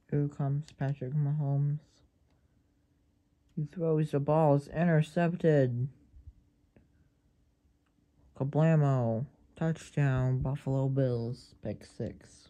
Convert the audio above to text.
Here comes Patrick Mahomes. He throws the ball. It's intercepted. Kablamo. Touchdown, Buffalo Bills. Pick 6.